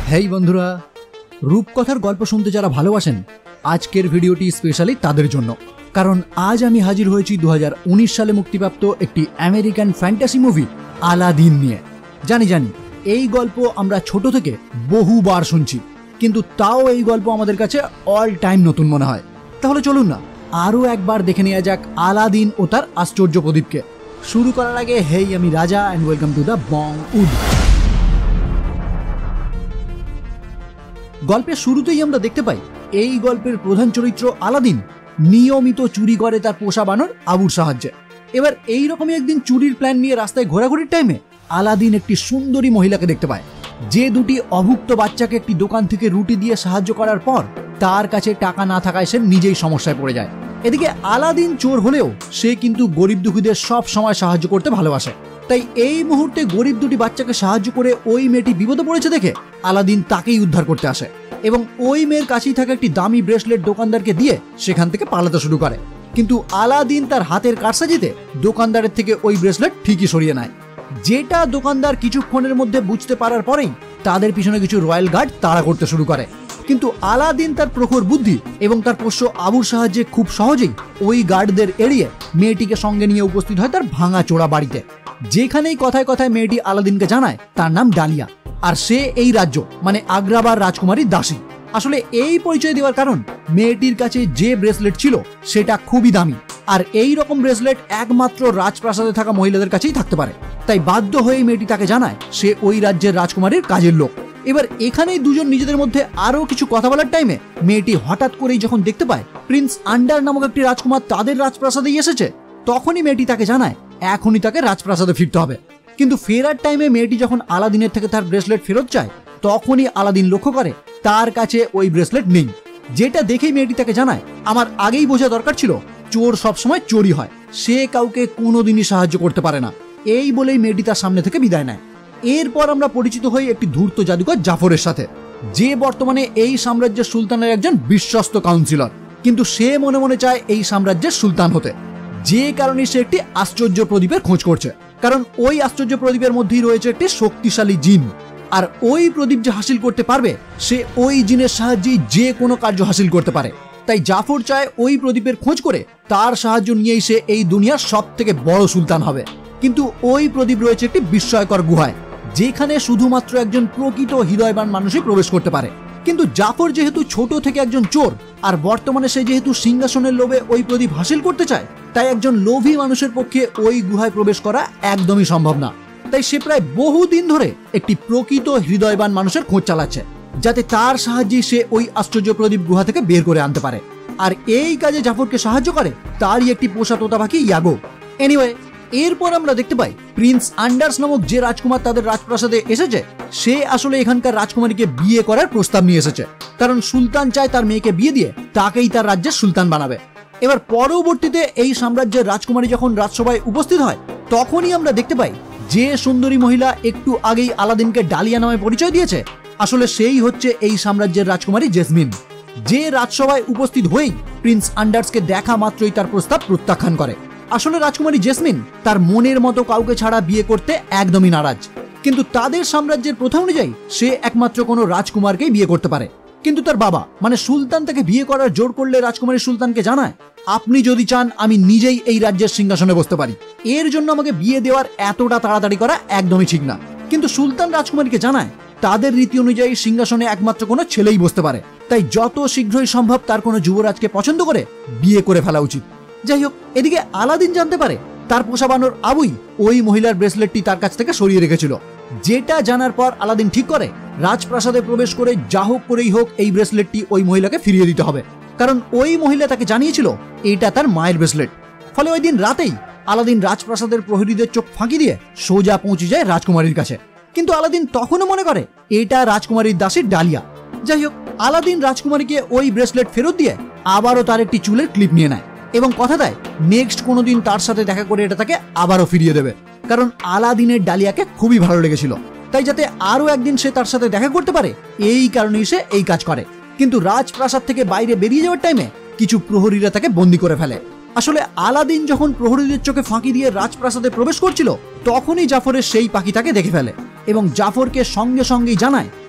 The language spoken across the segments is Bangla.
হেই বন্ধুরা, রূপকথার গল্প শুনতে যারা ভালোবাসেন আজকের ভিডিওটি স্পেশালি তাদের জন্য। কারণ আজ আমি হাজির হয়েছি 2019 সালে মুক্তিপ্রাপ্ত একটি আমেরিকান ফ্যান্টাসি মুভি আলাদিন নিয়ে। জানি এই গল্প আমরা ছোট থেকে বহুবার শুনছি, কিন্তু তাও এই গল্প আমাদের কাছে অল টাইম নতুন মনে হয়। তাহলে চলুন না আরও একবার দেখে নেওয়া যাক আলাদিন ও তার আশ্চর্য প্রদীপকে। শুরু করার আগে হেই, আমি Raja and welcome to the Bong wood. গল্পের শুরুতেই আমরা দেখতে পাই এই গল্পের প্রধান চরিত্র আলাদিন নিয়মিত চুরি করে তার পোষা বানর আবুর সাহায্যে। এবার এই রকমই একদিন চুরির প্ল্যান নিয়ে রাস্তায় ঘোরাঘুরির টাইমে আলাদিন একটি সুন্দরী মহিলাকে দেখতে পায়, যে দুটি অভুক্ত বাচ্চাকে একটি দোকান থেকে রুটি দিয়ে সাহায্য করার পর তার কাছে টাকা না থাকায় সে নিজেই সমস্যায় পড়ে যায়। এদিকে আলাদিন চোর হলেও সে কিন্তু গরিব দুঃখীদের সব সময় সাহায্য করতে ভালোবাসে। তাই এই মুহূর্তে গরিব দুটি বাচ্চাকে সাহায্য করে ওই মেয়েটি বিপদে পড়েছে দেখে আলাদিন তাকেই উদ্ধার করতে আসে এবং ওই মেয়ের কাছেই থাকা একটি দামি ব্রেসলেট দোকানদারকে দিয়ে সেখান থেকে পালাতে শুরু করে। কিন্তু আলাদিন তার হাতের কারসাজিতে দোকানদারের থেকে ওই ব্রেসলেট ঠিকই সরিয়ে নেয়, যেটা দোকানদার কিছুক্ষণের মধ্যে বুঝতে পারার পরেই তাদের পিছনে কিছু রয়্যাল গার্ড তাড়া করতে শুরু করে। কিন্তু আলাদিন তার প্রখর বুদ্ধি এবং তার পোষ্য আবুর সাহায্যে খুব সহজেই ওই গার্ডদের এড়িয়ে মেয়েটিকে সঙ্গে নিয়ে উপস্থিত হয় তার ভাঙা চোরা বাড়িতে, যেখানেই কথায় কথায় মেয়েটি আলাদিনকে জানায় তার নাম ডালিয়া আর সে এই রাজ্য মানে আগ্রাবার রাজকুমারীর দাসী। আসলে এই পরিচয় দেওয়ার কারণ মেয়েটির কাছে যে ব্রেসলেট ছিল সেটা খুবই দামি, আর এই রকম ব্রেসলেট একমাত্র রাজপ্রাসাদে থাকা মহিলাদের কাছেই থাকতে পারে। তাই বাধ্য হয়ে মেয়েটি তাকে জানায় সে ওই রাজ্যের রাজকুমারীর কাজের লোক। এবার এখানেই দুজন নিজেদের মধ্যে আরো কিছু কথা বলার টাইমে মেয়েটি হঠাৎ করেই যখন দেখতে পায় প্রিন্স আন্ডার নামক একটি রাজকুমার তাদের রাজপ্রাসাদেই এসেছে, তখনই মেয়েটি তাকে জানায় এখনই তাকে রাজপ্রাসাদে ফিরতে হবে। কিন্তু ফেরার টাইমে মেয়েটি যখন আলাদিনের থেকে তার ব্রেসলেট ফেরত চায়, তখনই আলাদিন লক্ষ্য করে তার কাছে ওই ব্রেসলেট নেই, যেটা দেখেই মেয়েটি তাকে জানায় আমার আগেই বোঝা দরকার ছিল চোর সবসময় চোরই হয়, সে কাউকে কোনোদিনই সাহায্য করতে পারে না। এই বলেই মেয়েটি তার সামনে থেকে বিদায় নেয়। এরপর আমরা পরিচিত হই একটি ধূর্ত জাদুকর জাফরের সাথে, যে বর্তমানে এই সাম্রাজ্যের সুলতানের একজন বিশ্বস্ত কাউন্সিলর, কিন্তু সে মনে মনে চায় এই সাম্রাজ্যের সুলতান হতে, যে কারণে সে একটি আশ্চর্য প্রদীপের খোঁজ করছে। কারণ ওই আশ্চর্য প্রদীপের মধ্যেই রয়েছে একটি শক্তিশালী জিন, আর ওই প্রদীপ যে হাসিল করতে পারবে সে ওই জিনের সাহায্যেই যে কোনো কার্য হাসিল করতে পারে। তাই জাফর চায় ওই প্রদীপের খোঁজ করে তার সাহায্য নিয়েই সে এই দুনিয়ার সব থেকে বড় সুলতান হবে। কিন্তু ওই প্রদীপ রয়েছে একটি বিস্ময়কর গুহায়, যেখানে শুধুমাত্র একজন প্রকৃত হৃদয়বান মানুষই প্রবেশ করতে পারে। কিন্তু জাফর যেহেতু ছোট থেকে একজন চোর, আর বর্তমানে সে যেহেতু সিংহাসনের লোভে ওই প্রদীপ হাসিল করতে চায়, তাই একজন লোভী মানুষের পক্ষে ওই গুহায় প্রবেশ করা একদমই সম্ভব না। তাই সে প্রায় বহুদিন ধরে একটি প্রকৃত হৃদয়বান মানুষের খোঁজ চালাচ্ছে, যাতে তার সাহায্যে সে ওই আশ্চর্য প্রদীপ গুহা থেকে বের করে আনতে পারে। আর এই কাজে জাফরকে সাহায্য করে তারই একটি পোষা তোতা পাখি ইয়াগো। এনিওয়ে, এরপর আমরা দেখতে পাই প্রিন্স আন্ডার্স নামক যে রাজকুমার তাদের রাজপ্রাসাদে এসেছে, সে আসলে এখানকার রাজকুমারীকে বিয়ে করার প্রস্তাব নিয়ে এসেছে, কারণ সুলতান চায় তার মেয়েকে বিয়ে দিয়ে তাকেই তার রাজ্যের সুলতান বানাবে। এবার পরবর্তীতে এই সাম্রাজ্যের রাজকুমারী যখন রাজসভায় উপস্থিত হয়, তখনই আমরা দেখতে পাই যে সুন্দরী মহিলা একটু আগেই আলাদিনকে ডালিয়া নামে পরিচয় দিয়েছে, আসলে সেই হচ্ছে এই সাম্রাজ্যের রাজকুমারী জেসমিন, যে রাজসভায় উপস্থিত হয়েই প্রিন্স আন্ডার্সকে দেখা মাত্রই তার প্রস্তাব প্রত্যাখ্যান করে। আসলে রাজকুমারী জেসমিন তার মনের মতো কাউকে ছাড়া বিয়ে করতে একদমই নারাজ, কিন্তু তাদের সাম্রাজ্যের প্রথা অনুযায়ী সে একমাত্র কোনো রাজকুমারকেই বিয়ে করতে পারে। কিন্তু তার বাবা মানে সুলতান তাকে বিয়ে করার জোর করলে রাজকুমারী সুলতানকে জানায় আপনি যদি চান আমি নিজেই এই রাজ্যের সিংহাসনে বসতে পারি, এর জন্য আমাকে বিয়ে দেওয়ার এতটা তাড়াতাড়ি করা একদমই ঠিক না। কিন্তু সুলতান রাজকুমারীকে জানায় তাদের রীতি অনুযায়ী সিংহাসনে একমাত্র কোনো ছেলেই বসতে পারে, তাই যত শীঘ্রই সম্ভব তার কোনো যুবরাজকে পছন্দ করে বিয়ে করে ফেলা উচিত। যাই হোক, এদিকে আলাদিন জানতে পারে তার পোষা বানর আবুই ওই মহিলার ব্রেসলেটটি তার কাছ থেকে সরিয়ে রেখেছিল, যেটা জানার পর আলাদিন ঠিক করে রাজপ্রাসাদে প্রবেশ করে যা হোক করেই হোক এই ব্রেসলেটটি ওই মহিলাকে ফিরিয়ে দিতে হবে, কারণ ওই মহিলা তাকে জানিয়েছিল এটা তার মায়ের ব্রেসলেট। ফলে ওই দিন রাতেই আলাদিন রাজপ্রাসাদের প্রহরীদের চোখ ফাঁকি দিয়ে সোজা পৌঁছে যায় রাজকুমারীর কাছে। কিন্তু আলাদিন তখনও মনে করে এটা রাজকুমারীর দাসী ডালিয়া। যাই হোক, আলাদিন রাজকুমারীকে ওই ব্রেসলেট ফেরত দিয়ে আবারও তার একটি চুলের ক্লিপ নিয়ে নেয় এবং কথা দেয় নেক্সট কোনোদিন তার সাথে দেখা করে এটা তাকে আবারও ফিরিয়ে দেবে, কারণ আলাদিনের ডালিয়াকে খুবই ভালো লেগেছিল। তাই যাতে আরো একদিন সে তার সাথে দেখা করতে পারে, এই কারণেই সে এই কাজ করে। কিন্তু রাজপ্রাসাদ থেকে বাইরে বেরিয়ে যাওয়ার টাইমে কিছু প্রহরীরা তাকে বন্দী করে ফেলে। আসলে আলাদিন যখন প্রহরীদের চোখে ফাঁকি দিয়ে রাজপ্রাসাদে প্রবেশ করছিল, তখনই জাফরের সেই পাখি তাকে দেখে ফেলে এবং জাফরকে সঙ্গে সঙ্গেই জানায়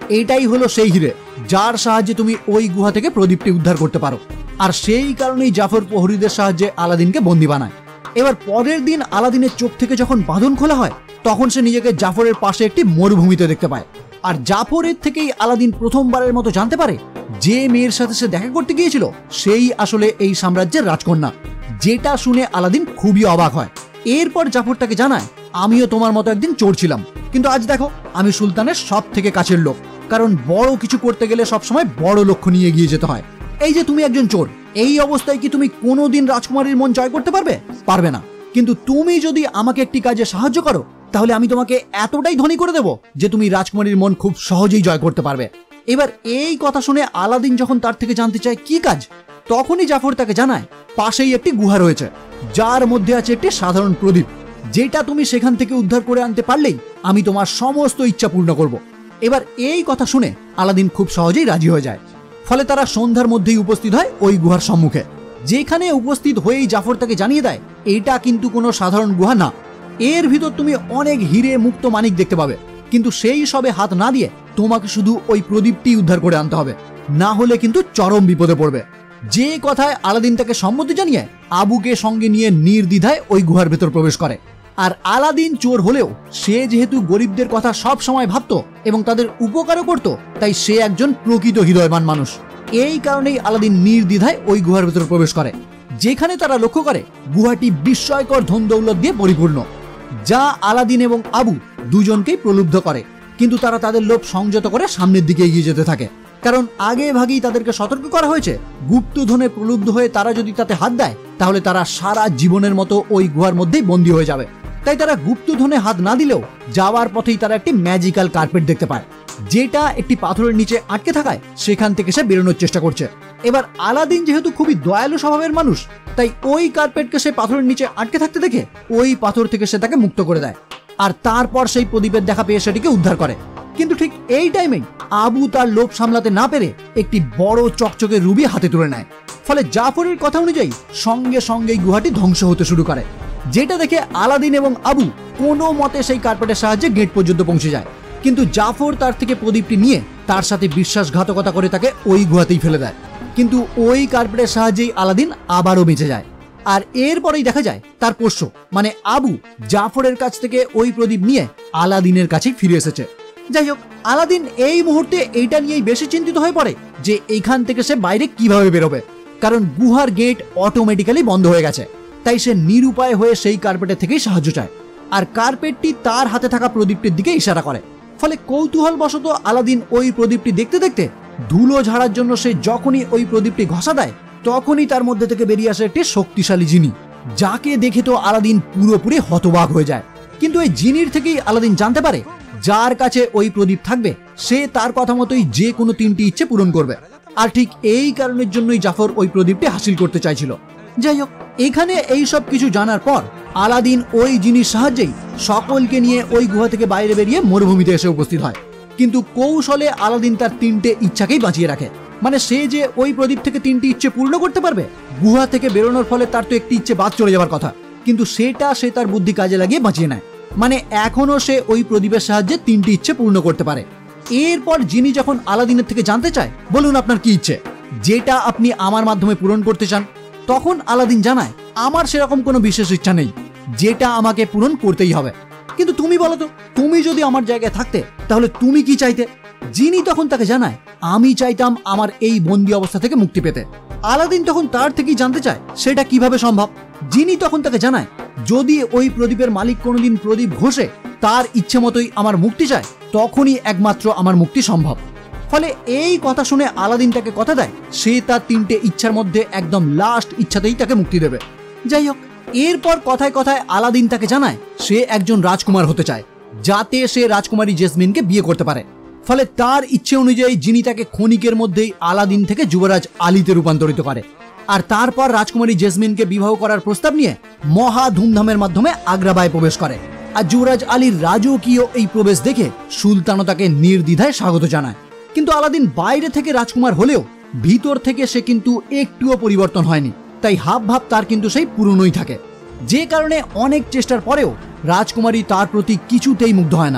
এটাই হলো সেই হিরে যার সাহায্যে তুমি ওই গুহা থেকে প্রদীপটি উদ্ধার করতে পারো। আর সেই কারণেই জাফর প্রহরীদের সাহায্যে আলাদিনকে বন্দি বানায়। এবার পরের দিন আলাদিনের চোখ থেকে যখন বাঁধন খোলা হয় তখন সে নিজেকে জাফরের পাশে একটি মরুভূমিতে দেখতে পায়। আর জাফরের থেকেই আলাদিন প্রথমবারের মতো জানতে পারে যে মেয়ের সাথে সে দেখা করতে গিয়েছিল সেই আসলে এই সাম্রাজ্যের রাজকন্যা। যেটা শুনে আলাদিন খুবই অবাক হয়। এরপর জাফর তাকে জানায়, আমিও তোমার মতো একদিন চোর ছিলাম, কিন্তু আজ দেখো আমি সুলতানের সব থেকে কাছের লোক। কারণ বড় কিছু করতে গেলে সবসময় বড় লক্ষ্য নিয়ে এগিয়ে যেতে হয়। এই যে তুমি একজন চোর, এই অবস্থায় কি তুমি কোনোদিন রাজকুমারীর মন জয় করতে পারবে? পারবে না। কিন্তু তুমি যদি আমাকে একটি কাজে সাহায্য করো তাহলে আমি তোমাকে এতটাই ধনী করে দেব যে তুমি রাজকুমারীর মন খুব সহজেই জয় করতে পারবে। এবার এই কথা শুনে আলাদিন যখন তার থেকে জানতে চায় কি কাজ, তখনই জাফর তাকে জানায় পাশেই একটি গুহা রয়েছে যার মধ্যে আছে একটি সাধারণ প্রদীপ, যেটা তুমি সেখান থেকে উদ্ধার করে আনতে পারলেই আমি তোমার সমস্ত ইচ্ছা পূর্ণ করব। এবার এই কথা শুনে আলাদিন খুব সহজেই রাজি হয়ে যায়। ফলে তারা সন্ধ্যার মধ্যেই উপস্থিত হয় ওই গুহার সম্মুখে। যেখানে উপস্থিত হয়েই জাফর তাকে জানিয়ে দেয় এটা কিন্তু কোনো সাধারণ গুহা না, এর ভিতর তুমি অনেক হিরে মুক্ত মানিক দেখতে পাবে, কিন্তু সেই সবে হাত না দিয়ে তোমাকে শুধু ওই প্রদীপটি উদ্ধার করে আনতে হবে, না হলে কিন্তু চরম বিপদে পড়বে। যে কথায় আলাদিন তাকে সম্মতি জানিয়ে আবুকে সঙ্গে নিয়ে নির্দ্বিধায় ওই গুহার ভেতর প্রবেশ করে। আর আলাদিন চোর হলেও সে যেহেতু গরিবদের কথা সব সময় ভাবতো এবং তাদের উপকারও করত, তাই সে একজন প্রকৃত হৃদয়বান মানুষ। এই কারণেই আলাদিন নির্দ্বিধায় ওই গুহার ভেতর প্রবেশ করে, যেখানে তারা লক্ষ্য করে গুহাটি বিস্ময়কর ধন দৌলত দিয়ে পরিপূর্ণ, যা আলাদিন এবং আবু দুজনকেই প্রলুব্ধ করে। কিন্তু তারা তাদের লোভ সংযত করে সামনের দিকে এগিয়ে যেতে থাকে, কারণ আগে ভাগেই তাদেরকে সতর্ক করা হয়েছে গুপ্তধনে প্রলুব্ধ হয়ে তারা যদি তাতে হাত দেয় তাহলে তারা সারা জীবনের মতো ওই গুহার মধ্যেই বন্দী হয়ে যাবে। তাই তারা গুপ্তধনে হাত না দিলেও যাওয়ার পথেই তারা একটি ম্যাজিক্যাল কার্পেট দেখতে পায়, যেটা একটি পাথরের নিচে আটকে থাকায় সেখান থেকে সে বেরোনোর চেষ্টা করছে। এবার আলাদিন যেহেতু খুবই দয়ালু স্বভাবের মানুষ, তাই ওই কার্পেটকে সে পাথরের নিচে আটকে থাকতে দেখে ওই পাথর থেকে সে তাকে মুক্ত করে দেয়। আর তারপর সেই প্রদীপের দেখা পেয়ে সেটিকে উদ্ধার করে। কিন্তু ঠিক এই টাইমেই আবু তার লোভ সামলাতে না পেরে একটি বড় চকচকে রুবি হাতে তুলে নেয়। ফলে জাফরের কথা অনুযায়ী সঙ্গে সঙ্গেই গুহাটি ধ্বংস হতে শুরু করে, যেটা দেখে আলাদিন এবং আবু কোনো মতে সেই কার্পেটের সাহায্যে গেট পর্যন্ত পৌঁছে যায়। কিন্তু জাফর তার থেকে প্রদীপটি নিয়ে তার সাথে বিশ্বাসঘাতকতা করে তাকে ওই গুহাতেই ফেলে দেয়। কিন্তু ওই কার্পেটের সাহায্যেই আলাদিন আবারও বেঁচে যায়। আর এরপরেই দেখা যায় তার পোষ্য মানে আবু জাফরের কাছ থেকে ওই প্রদীপ নিয়ে আলাদিনের কাছেই ফিরে এসেছে। যাই হোক, আলাদিন এই মুহূর্তে এইটা নিয়েই বেশি চিন্তিত হয়ে পড়ে যে এখান থেকে সে বাইরে কিভাবে বেরোবে, কারণ গুহার গেট অটোমেটিক্যালি বন্ধ হয়ে গেছে। তাই সে নিরুপায় হয়ে সেই কার্পেটের থেকেই সাহায্য চায়, আর কার্পেটটি তার হাতে থাকা প্রদীপটির দিকে ইশারা করে। ফলে কৌতূহলবশত আলাদিন ওই প্রদীপটি দেখতে দেখতে ধুলো ঝাড়ার জন্য সে যখনই ওই প্রদীপটি ঘষা দেয় তখনই তার মধ্যে থেকে বেরিয়ে আসে একটি শক্তিশালী জিনি, যাকে দেখে তো আলাদিন পুরোপুরি হতবাক হয়ে যায়। কিন্তু এই জিনির থেকেই আলাদিন জানতে পারে যার কাছে ওই প্রদীপ থাকবে সে তার কথা মতোই যে কোনো 3টি ইচ্ছে পূরণ করবে। আর ঠিক এই কারণের জন্যই জাফর ওই প্রদীপটি হাসিল করতে চাইছিল। যাই হোক, এখানে এই সব কিছু জানার পর আলাদিন ওই জিনিস সাহায্যেই সকলকে নিয়ে ওই গুহা থেকে বাইরে বেরিয়ে মরুভূমিতে এসে উপস্থিত হয়। কিন্তু কৌশলে আলাদিন তার 3টে ইচ্ছাকেই বাঁচিয়ে রাখে। মানে সে যে ওই প্রদীপ থেকে 3টি ইচ্ছে পূর্ণ করতে পারবে, গুহা থেকে বেরোনোর ফলে তার তো একটি ইচ্ছে বাদ চলে যাওয়ার কথা, কিন্তু সেটা সে তার বুদ্ধি কাজে লাগিয়ে বাঁচিয়ে নেয়। মানে এখনো সে ওই প্রদীপের সাহায্যে 3টি ইচ্ছে পূর্ণ করতে পারে। এরপর যিনি যখন আলাদিনের থেকে জানতে চায় বলুন আপনার কি ইচ্ছে, যেটা আপনি আমার মাধ্যমে পূরণ করতে চান, তখন আলাদিন জানায় আমার সেরকম কোনো বিশেষ ইচ্ছা নেই, যেটা আমাকে পূরণ করতেই হবে। কিন্তু তুমি বলো তো, তুমি যদি আমার জায়গায় থাকতে তাহলে তুমি কি চাইতে? যিনি তখন তাকে জানায় আমি চাইতাম আমার এই বন্দি অবস্থা থেকে মুক্তি পেতে। আলাদিন তখন তার থেকেই জানতে চায় সেটা কিভাবে সম্ভব। যিনি তখন তাকে জানায় যদি ওই প্রদীপের মালিক কোনোদিন প্রদীপ ঘষে তার ইচ্ছে মতোই আমার মুক্তি চায় তখনই একমাত্র আমার মুক্তি সম্ভব। ফলে এই কথা শুনে আলাদিন তাকে কথা দেয় সে তার 3টে ইচ্ছার মধ্যে একদম লাস্ট ইচ্ছাতেই তাকে মুক্তি দেবে। যাই হোক, এরপর কথায় কথায় আলাদিন তাকে জানায় সে একজন রাজকুমার হতে চায়, যাতে সে রাজকুমারী জেসমিনকে বিয়ে করতে পারে। ফলে তার ইচ্ছে অনুযায়ী যিনি তাকে ক্ষণিকের মধ্যেই আলাদিন থেকে যুবরাজ আলীতে রূপান্তরিত করে। আর তারপর রাজকুমারী জেসমিনকে বিবাহ করার প্রস্তাব নিয়ে মহা ধুমধামের মাধ্যমে আগ্রাবায় প্রবেশ করে। আর যুবরাজ আলীর রাজকীয় এই প্রবেশ দেখে সুলতানও তাকে নির্দ্বিধায় স্বাগত জানায়। কিন্তু আলাদিন বাইরে থেকে রাজকুমার হলেও ভিতর থেকে সে কিন্তু একটুও পরিবর্তন হয়নি, তাই হাব ভাব তার কিন্তু সেই পুরনোই থাকে। যে কারণে অনেক চেষ্টার পরেও রাজকুমারী তার প্রতি কিছুতেই মুগ্ধ হয় না।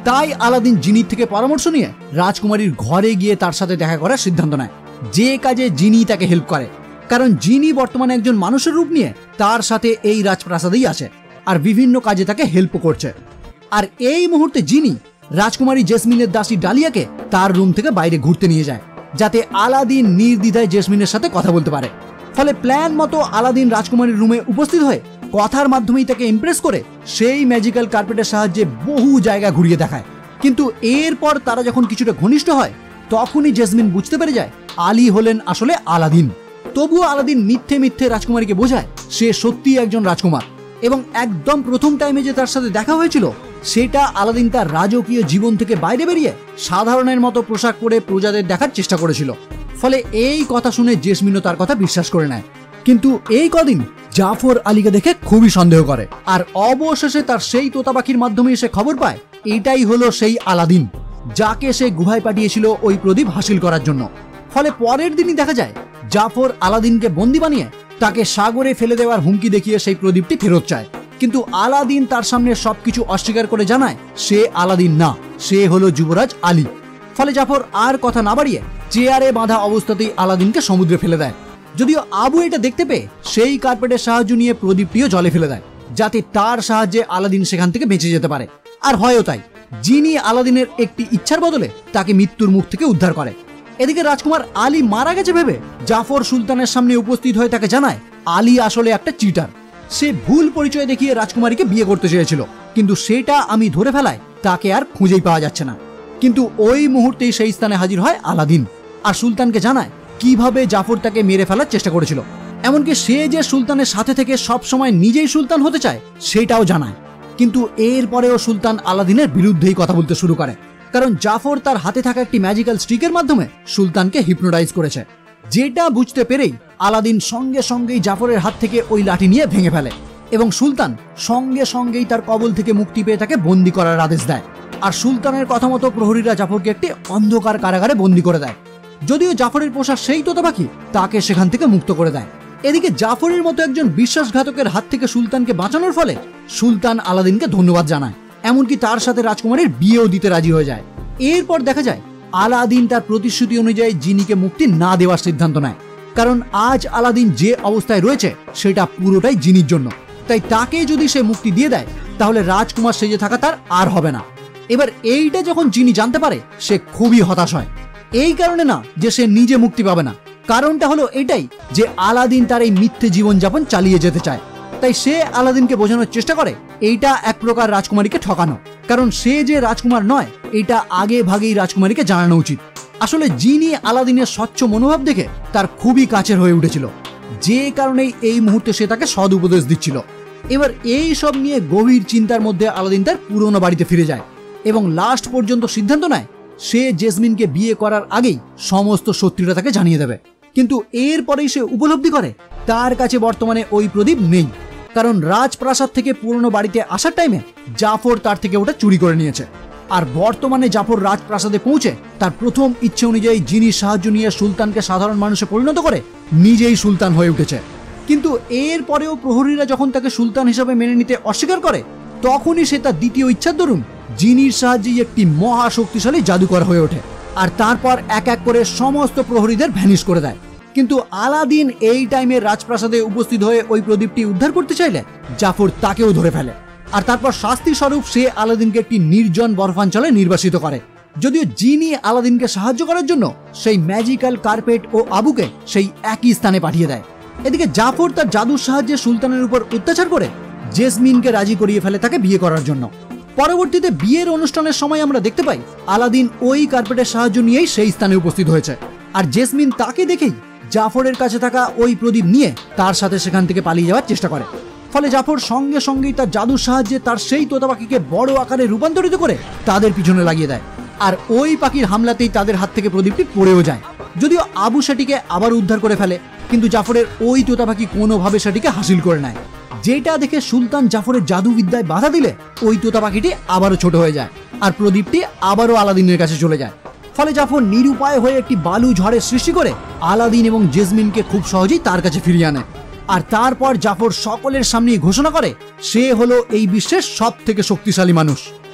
তাই আলাদিন জিনির থেকে পরামর্শ নিয়ে রাজকুমারীর ঘরে গিয়ে তার সাথে দেখা করার সিদ্ধান্ত নেয়, যে কাজে জিনি তাকে হেল্প করে। কারণ জিনি বর্তমানে একজন মানুষের রূপ নিয়ে তার সাথে এই রাজপ্রাসাদেই আছে আর বিভিন্ন কাজে তাকে হেল্প করছে। আর এই মুহূর্তে জিনি রাজকুমারী জেসমিনের দাসী ডালিয়াকে তার রুম থেকে বাইরে ঘুরতে নিয়ে যায়, যাতে আলাদিন নির্দ্বিধায় জেসমিনের সাথে কথা বলতে পারে। ফলে প্ল্যান মতো আলাদিন রাজকুমারীর রুমে উপস্থিত হয়ে কথার মাধ্যমেই তাকে ইমপ্রেস করে সেই ম্যাজিক্যাল কার্পেটের সাহায্যে বহু জায়গা ঘুরিয়ে দেখায়। কিন্তু এরপর তারা যখন কিছুটা ঘনিষ্ঠ হয়, তখনই জেসমিন বুঝতে পেরে যায় আলী হলেন আসলে আলাদিন। তবুও আলাদিন মিথ্যে মিথ্যে রাজকুমারীকে বোঝায় সে সত্যিই একজন রাজকুমার, এবং একদম প্রথম টাইমে যে তার সাথে দেখা হয়েছিল সেটা আলাদিন তার রাজকীয় জীবন থেকে বাইরে বেরিয়ে সাধারণের মতো পোশাক পরে প্রজাদের দেখার চেষ্টা করেছিল। ফলে এই কথা শুনে জেসমিনও তার কথা বিশ্বাস করে নেয়। কিন্তু এই কদিন জাফর আলীকে দেখে খুবই সন্দেহ করে, আর অবশেষে তার সেই তোতা পাখির মাধ্যমে সে খবর পায় এটাই হলো সেই আলাদিন, যাকে সে গুহায় পাঠিয়েছিল ওই প্রদীপ হাসিল করার জন্য। ফলে পরের দিনই দেখা যায় জাফর আলাদিনকে বন্দি বানিয়ে তাকে সাগরে ফেলে দেওয়ার হুমকি দেখিয়ে সেই প্রদীপটি ফেরত চায়। কিন্তু আলাদিন তার সামনে সবকিছু অস্বীকার করে জানায় সে আলাদিন না, সে হলো যুবরাজ আলী। ফলে জাফর আর কথা না বাড়িয়ে চেয়ারে বাঁধা অবস্থাতেই আলাদিনকে সমুদ্রে ফেলে দেয়। যদিও আবু এটা দেখতে পেয়ে সেই কার্পেটের সাহায্য নিয়ে প্রদীপটিও জলে ফেলে দেয়, যাতে তার সাহায্যে আলাদিন সেখান থেকে বেঁচে যেতে পারে। আর হয়ও তাই, যিনি আলাদিনের একটি ইচ্ছার বদলে তাকে মৃত্যুর মুখ থেকে উদ্ধার করে। এদিকে রাজকুমার আলী মারা গেছে ভেবে জাফর সুলতানের সামনে উপস্থিত হয়ে তাকে জানায় আলী আসলে একটা চিটার। সে ভুল পরিচয় দেখিয়ে রাজকুমারীকে বিয়ে করতে চেয়েছিল, কিন্তু সেটা আমি ধরে ফেলায় তাকে আর খুঁজেই পাওয়া যাচ্ছে না। কিন্তু ওই মুহূর্তেই সেই স্থানে হাজির হয় আলাদিন, আর সুলতানকে জানায় কিভাবে জাফর তাকে মেরে ফেলার চেষ্টা করেছিল। এমনকি সে যে সুলতানের সাথে থেকে সব সময় নিজেই সুলতান হতে চায় সেটাও জানায়। কিন্তু এরপরেও সুলতান আলাদিনের বিরুদ্ধেই কথা বলতে শুরু করে, কারণ জাফর তার হাতে থাকা একটি ম্যাজিক্যাল স্টিকের মাধ্যমে সুলতানকে হিপনোটাইজ করেছে। যেটা বুঝতে পেরেই আলাদিন সঙ্গে সঙ্গেই জাফরের হাত থেকে ওই লাঠি নিয়ে ভেঙে ফেলে, এবং সুলতান সঙ্গে সঙ্গেই তার কবল থেকে মুক্তি পেয়ে তাকে বন্দি করার আদেশ দেয়। আর সুলতানের কথা মতো প্রহরীরা জাফরকে একটি অন্ধকার কারাগারে বন্দি করে দেয়। যদিও জাফরের পোষা সেই তোতা পাখি তাকে সেখান থেকে মুক্ত করে দেয়। এদিকে জাফরের মতো একজন বিশ্বাসঘাতকের হাত থেকে সুলতানকে বাঁচানোর ফলে সুলতান আলাদিনকে ধন্যবাদ জানায়, এমনকি তার সাথে রাজকুমারীর বিয়েও দিতে রাজি হয়ে যায়। এরপর দেখা যায় আলাদিন তার প্রতিশ্রুতি অনুযায়ী জিনিকে মুক্তি না দেওয়ার সিদ্ধান্ত নেয়, কারণ আজ আলাদিন যে অবস্থায় রয়েছে সেটা পুরোটাই জিনির জন্য। তাই তাকে যদি সে মুক্তি দিয়ে দেয় তাহলে রাজকুমার সেজে থাকা তার আর হবে না। এবার এইটা যখন জিনি জানতে পারে সে খুবই হতাশ হয়। এই কারণে না যে সে নিজে মুক্তি পাবে না, কারণটা হলো এটাই যে আলাদিন তার এই মিথ্যে জীবনযাপন চালিয়ে যেতে চায়। তাই সে আলাদিনকে বোঝানোর চেষ্টা করে এইটা এক প্রকার রাজকুমারীকে ঠকানো, কারণ সে যে রাজকুমার নয় এটা আগে ভাগেই রাজকুমারীকে জানানো উচিত। আসলে জিনি আলাদিনের স্বচ্ছ মনোভাব দেখে তার খুবই কাছের হয়ে উঠেছিল, যে কারণেই এই মুহূর্তে সে তাকে সদ উপদেশ দিচ্ছিল। এবার এই সব নিয়ে গভীর চিন্তার মধ্যে আলাদিন তার পুরনো বাড়িতে ফিরে যায় এবং লাস্ট পর্যন্ত সিদ্ধান্ত নেয় সে জেসমিনকে বিয়ে করার আগেই সমস্ত সত্যিটা তাকে জানিয়ে দেবে। কিন্তু এরপরেই সে উপলব্ধি করে তার কাছে বর্তমানে ওই প্রদীপ নেই, কারণ রাজপ্রাসাদ থেকে পুরনো বাড়িতে আসার টাইমে জাফর তার থেকে ওটা চুরি করে নিয়েছে। আর বর্তমানে জাফর রাজপ্রাসাদে পৌঁছে তার প্রথম ইচ্ছে অনুযায়ী জিনির সাহায্য নিয়ে সুলতানকে সাধারণ মানুষে পরিণত করে নিজেই সুলতান হয়ে উঠেছে। কিন্তু এরপরেও প্রহরীরা যখন তাকে সুলতান হিসাবে মেনে নিতে অস্বীকার করে, তখনই সে তার দ্বিতীয় ইচ্ছার দরুন জিনির সাহায্যেই একটি মহা শক্তিশালী জাদুকর হয়ে ওঠে, আর তারপর এক এক করে সমস্ত প্রহরীদের ভ্যানিশ করে দেয়। কিন্তু আলাদিন এই টাইমে রাজপ্রাসাদে উপস্থিত হয়ে ওই প্রদীপটি উদ্ধার করতে চাইলে জাফর তাকেও ধরে ফেলে, আর তারপর শাস্তি স্বরূপ সে আলাদিনকে একটি নির্জন বরফাঞ্চলে নির্বাসিত করে। যদিও জিনি আলাদিনকে সাহায্য করার জন্য সেই ম্যাজিক্যাল কার্পেট ও আবুকে সেই একই স্থানে পাঠিয়ে দেয়। এদিকে জাফর তার জাদুর সাহায্যে সুলতানের উপর অত্যাচার করে জেসমিনকে রাজি করিয়ে ফেলে তাকে বিয়ে করার জন্য। পরবর্তীতে বিয়ের অনুষ্ঠানের সময় আমরা দেখতে পাই আলাদিন ওই কার্পেটের সাহায্য নিয়েই সেই স্থানে উপস্থিত হয়েছে, আর জেসমিন তাকে দেখেই জাফরের কাছে থাকা ওই প্রদীপ নিয়ে তার সাথে সেখান থেকে পালিয়ে যাওয়ার চেষ্টা করে। ফলে জাফর সঙ্গে সঙ্গেই তার জাদুর সাহায্যে তার সেই তোতা পাখিকে বড় আকারে রূপান্তরিত করে তাদের পিছনে লাগিয়ে দেয়, আর ওই পাখির হামলাতেই তাদের হাত থেকে প্রদীপটি পড়েও যায়। যদিও আবু সেটিকে আবার উদ্ধার করে ফেলে, কিন্তু জাফরের ওই তোতা পাখি কোনোভাবে সেটিকে হাসিল করে নেয়, যেটা দেখে সুলতান জাফরের জাদুবিদ্যায় বাধা দিলে ওই তোতা পাখিটি আবারও ছোট হয়ে যায়, আর প্রদীপটি আবারও আলাদিনের কাছে চলে যায়। ফলে জাফর নিরুপায় হয়ে একটি বালু ঝড়ের সৃষ্টি করে আলাদিন এবং জেসমিনকে খুব সহজেই তার কাছে ফিরিয়ে আনে। আর তারপর জাফর সকলের সামনে ঘোষণা করে সে হলো এই বিশ্বের সব থেকে শক্তিশালী মানুষ।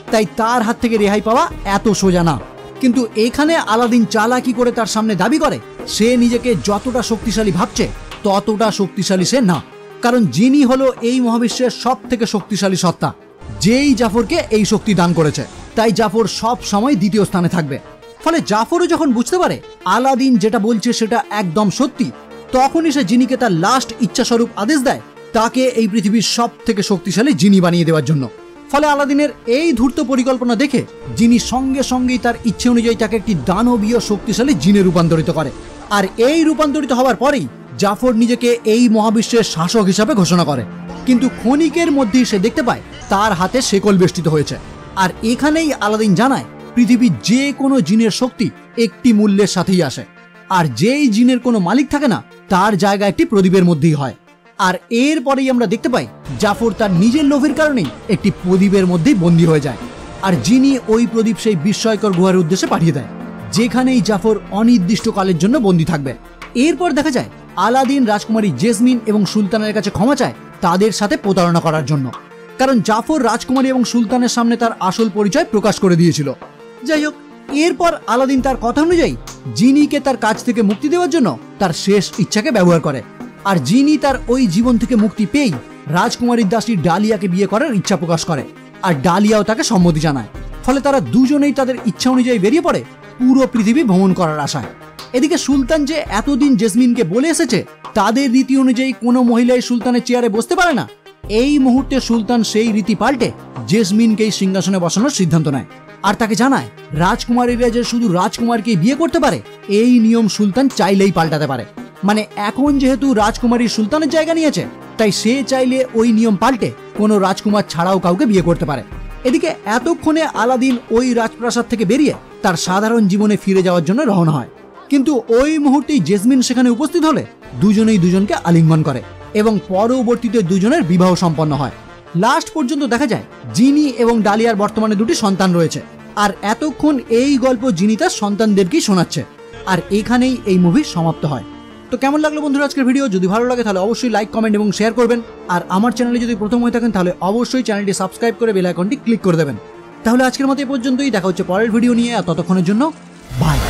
তাই তার হাত থেকে রেহাই পাওয়া এত সোজা না। কিন্তু এখানে আলাদিন চালাকি করে তার সামনে দাবি করে সে নিজেকে যতটা শক্তিশালী ভাবছে ততটা শক্তিশালী সে না, কারণ জিনি হলো এই মহাবিশ্বের সব থেকে শক্তিশালী সত্তা, যেই জাফরকে এই শক্তি দান করেছে। তাই জাফর সব সময় দ্বিতীয় স্থানে থাকবে। ফলে জাফরও যখন বুঝতে পারে আলাদিন যেটা বলছে সেটা একদম সত্যি, তখনই সে জিনিকে তার লাস্ট ইচ্ছাস্বরূপ আদেশ দেয় তাকে এই পৃথিবীর সব থেকে শক্তিশালী জিনি বানিয়ে দেওয়ার জন্য। ফলে আলাদিনের এই ধূর্ত পরিকল্পনা দেখে জিনি সঙ্গে সঙ্গেই তার ইচ্ছে অনুযায়ী তাকে একটি দানবীয় শক্তিশালী জিনে রূপান্তরিত করে। আর এই রূপান্তরিত হওয়ার পরেই জাফর নিজেকে এই মহাবিশ্বের শাসক হিসাবে ঘোষণা করে। কিন্তু ক্ষণিকের মধ্যেই সে দেখতে পায় তার হাতে শেকল বেষ্টিত হয়েছে। আর এখানেই আলাদিন জানায় পৃথিবীর যে কোনো জিনের শক্তি একটি মূল্যের সাথেই আসে, আর যেই জিনের কোনো মালিক থাকে না তার জায়গা একটি প্রদীপের মধ্যেই হয়। আর এরপরেই আমরা দেখতে পাই জাফর তার নিজের লোভের কারণেই একটি প্রদীপের মধ্যেই বন্দী হয়ে যায়। আর জিনি ওই প্রদীপ সেই বিস্ময়কর গুহার উদ্দেশ্যে পাঠিয়ে দেয়, যেখানেই জাফর অনির্দিষ্টকালের জন্য বন্দী থাকবে। এরপর দেখা যায় আলাদিন রাজকুমারী জেসমিন এবং সুলতানের কাছে ক্ষমা চায় তাদের সাথে প্রতারণা করার জন্য, কারণ জাফর রাজকুমারী এবং সুলতানের সামনে তার আসল পরিচয় প্রকাশ করে দিয়েছিল। যাই হোক, এরপর আলাদিন তার কথা অনুযায়ী জিনিকে তার কাছ থেকে মুক্তি দেওয়ার জন্য তার শেষ ইচ্ছাকে ব্যবহার করে। আর জিনি তার ওই জীবন থেকে মুক্তি পেয়েই রাজকুমারীর দাসী ডালিয়াকে বিয়ে করার ইচ্ছা প্রকাশ করে, আর ডালিয়াও তাকে সম্মতি জানায়। ফলে তারা দুজনেই তাদের ইচ্ছা অনুযায়ী বেরিয়ে পড়ে পুরো পৃথিবী ভ্রমণ করার আশায়। এদিকে সুলতান যে এতদিন জেসমিনকে বলে এসেছে তাদের রীতি অনুযায়ী কোনো মহিলাই সুলতানের চেয়ারে বসতে পারে না, এই মুহূর্তে সুলতান সেই রীতি পাল্টে জেসমিনকেই সিংহাসনে বসানোর সিদ্ধান্ত নেয়। আর তাকে জানায় রাজকুমারীরা যে শুধু রাজকুমারকেই বিয়ে করতে পারে এই নিয়ম সুলতান চাইলেই পাল্টাতে পারে। মানে এখন যেহেতু রাজকুমারী সুলতানের জায়গা নিয়েছে, তাই সে চাইলে ওই নিয়ম পাল্টে কোনো রাজকুমার ছাড়াও কাউকে বিয়ে করতে পারে। এদিকে এতক্ষণে আলাদিন ওই রাজপ্রাসাদ থেকে বেরিয়ে তার সাধারণ জীবনে ফিরে যাওয়ার জন্য রওনা হয়। কিন্তু ওই মুহূর্তেই জেসমিন সেখানে উপস্থিত হলে দুজনেই দুজনকে আলিঙ্গন করে এবং পরবর্তীতে দুজনের বিবাহ সম্পন্ন হয়। লাস্ট পর্যন্ত দেখা যায় জিনি এবং ডালিয়ার বর্তমানে দুটি সন্তান রয়েছে। আর এতক্ষণ এই গল্প জিনি তার সন্তানদেরকেই শোনাচ্ছে। আর এখানেই এই মুভি সমাপ্ত হয়। তো কেমন লাগলো বন্ধুরা আজকের ভিডিও? যদি ভালো লাগে তাহলে অবশ্যই লাইক, কমেন্ট এবং শেয়ার করবেন। আর আমার চ্যানেলে যদি প্রথম হয়ে থাকেন তাহলে অবশ্যই চ্যানেলটি সাবস্ক্রাইব করে বেল আইকনটি ক্লিক করে দেবেন। তাহলে আজকের মতো এই পর্যন্তই, দেখা হচ্ছে পরের ভিডিও নিয়ে। আর ততক্ষণের জন্য বাই।